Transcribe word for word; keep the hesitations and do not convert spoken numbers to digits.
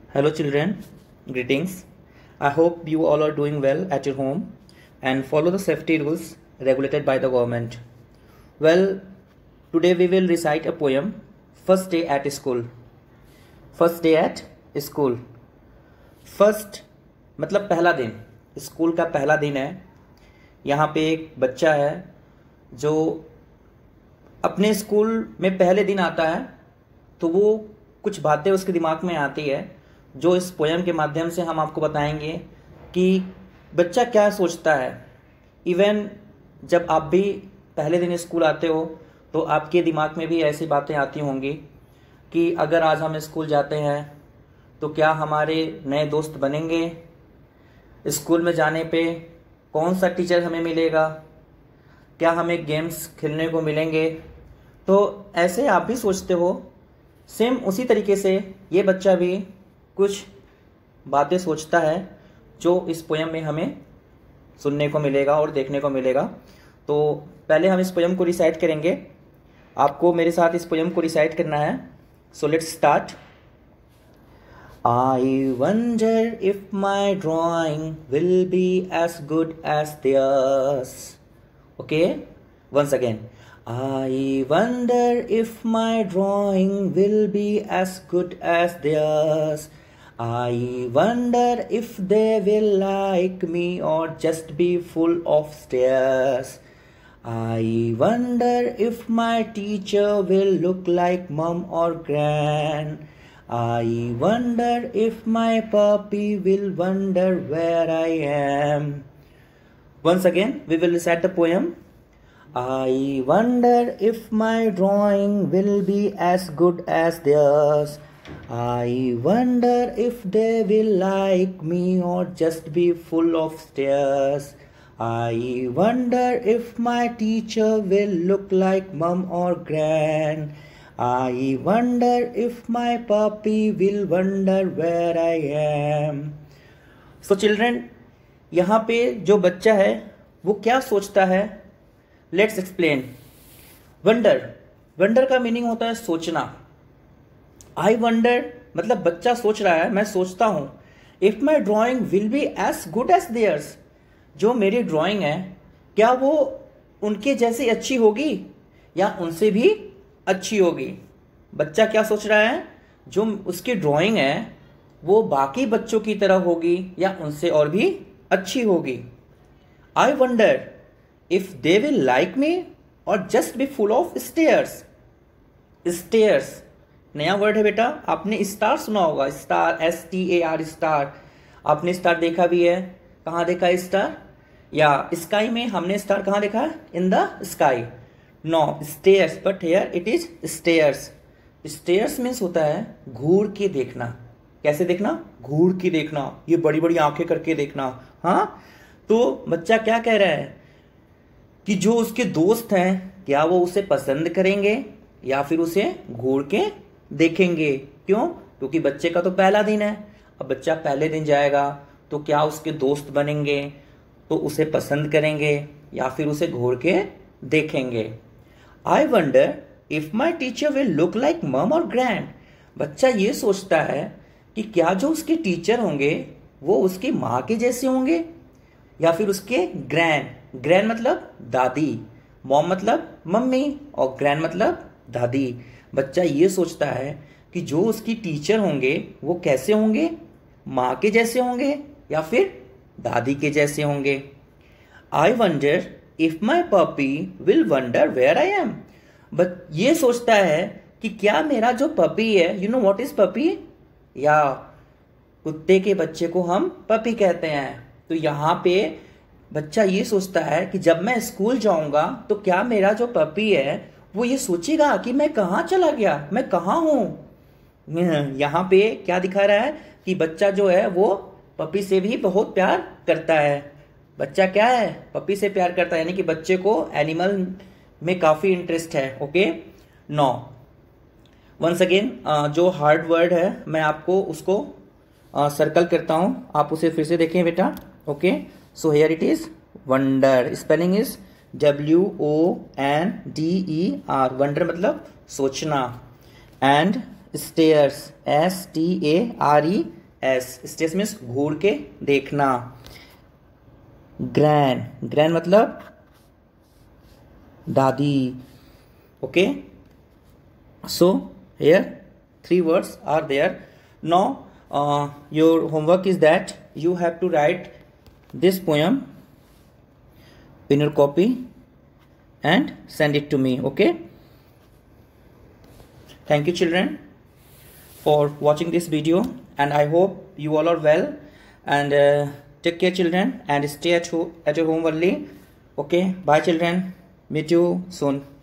Hello children, greetings. I hope you all are doing well at your home and follow the safety rules regulated by the government. Well, today we will recite a poem, First Day at School. First Day at School. First मतलब पहला दिन, school का पहला दिन है। यहाँ पे एक बच्चा है जो अपने स्कूल में पहले दिन आता है, तो वो कुछ बातें उसके दिमाग में आती है जो इस पोएम के माध्यम से हम आपको बताएंगे कि बच्चा क्या सोचता है। इवन जब आप भी पहले दिन स्कूल आते हो तो आपके दिमाग में भी ऐसी बातें आती होंगी कि अगर आज हम स्कूल जाते हैं तो क्या हमारे नए दोस्त बनेंगे, स्कूल में जाने पे कौन सा टीचर हमें मिलेगा, क्या हमें गेम्स खेलने को मिलेंगे। तो ऐसे आप भी सोचते हो। सेम उसी तरीके से ये बच्चा भी कुछ बातें सोचता है जो इस पोएम में हमें सुनने को मिलेगा और देखने को मिलेगा। तो पहले हम इस पोएम को रिसाइट करेंगे। आपको मेरे साथ इस पोएम को रिसाइट करना है। So let's start. I wonder if my drawing will be as good as theirs. Okay, once again. I wonder if my drawing will be as good as theirs. I wonder if they will like me or just be full of stares. I wonder if my teacher will look like mom or gran. I wonder if my puppy will wonder where I am. Once again, we will recite the poem. I wonder if my drawing will be as good as theirs. I wonder if they will like me or just be full of stares. I wonder if my teacher will look like mom or gran. I wonder if my puppy will wonder where I am. So children, यहाँ पे जो बच्चा है वो क्या सोचता है, let's explain. Wonder, wonder का मीनिंग होता है सोचना। आई वंडर मतलब बच्चा सोच रहा है, मैं सोचता हूं। If my drawing will be as good as theirs, जो मेरी ड्रॉइंग है क्या वो उनके जैसी अच्छी होगी या उनसे भी अच्छी होगी। बच्चा क्या सोच रहा है, जो उसकी ड्राइंग है वो बाकी बच्चों की तरह होगी या उनसे और भी अच्छी होगी। I wonder if they will like me और just be full of stares. Stares नया वर्ड है बेटा, आपने स्टार सुना होगा, star, S T A R, star. आपने स्टार देखा भी है, कहाँ देखा है स्टार? या स्काई में हमने स्टार कहाँ देखा है? In the sky. No, stares, but here it is stares. Stares means होता है घूर के देखना। कैसे देखना? घूर के देखना, ये बड़ी बड़ी आंखें करके देखना। हाँ, तो बच्चा क्या कह रहा है कि जो उसके दोस्त हैं क्या वो उसे पसंद करेंगे या फिर उसे घूर के देखेंगे। क्यों? क्योंकि बच्चे का तो पहला दिन है। अब बच्चा पहले दिन जाएगा तो क्या उसके दोस्त बनेंगे, तो उसे पसंद करेंगे या फिर उसे घूर के देखेंगे। I wonder if my teacher will look like mum और ग्रैंड। बच्चा ये सोचता है कि क्या जो उसके टीचर होंगे वो उसकी माँ के जैसे होंगे या फिर उसके ग्रैंड। ग्रैंड मतलब दादी, मॉम मतलब मम्मी और ग्रैंड मतलब दादी। बच्चा ये सोचता है कि जो उसकी टीचर होंगे वो कैसे होंगे, माँ के जैसे होंगे या फिर दादी के जैसे होंगे। I wonder if my puppy will wonder where I am. But ये सोचता है कि क्या मेरा जो पपी है, you know what is puppy, या कुत्ते के बच्चे को हम पपी कहते हैं। तो यहाँ पे बच्चा ये सोचता है कि जब मैं स्कूल जाऊंगा तो क्या मेरा जो पपी है वो ये सोचेगा कि मैं कहाँ चला गया, मैं कहाँ हूँ। यहाँ पे क्या दिखा रहा है कि बच्चा जो है वो पपी से भी बहुत प्यार करता है। बच्चा क्या है, पपी से प्यार करता है, यानी कि बच्चे को एनिमल में काफ़ी इंटरेस्ट है। ओके, नो, वंस अगेन जो हार्ड वर्ड है मैं आपको उसको सर्कल uh, करता हूँ, आप उसे फिर से देखें बेटा। Okay, so here it is wonder, spelling is W O N D E R. Wonder मतलब सोचना। And stares, S T A R E S, stares means घूर के देखना। ग्रैंड, ग्रैंड मतलब दादी। Okay, so here three words are there. Now uh, your homework is that you have to write this poem in your copy and send it to me. Okay, thank you children for watching this video, and I hope you all are well, and uh, take care children, and stay at, ho at your home early. Okay, bye children, meet you soon.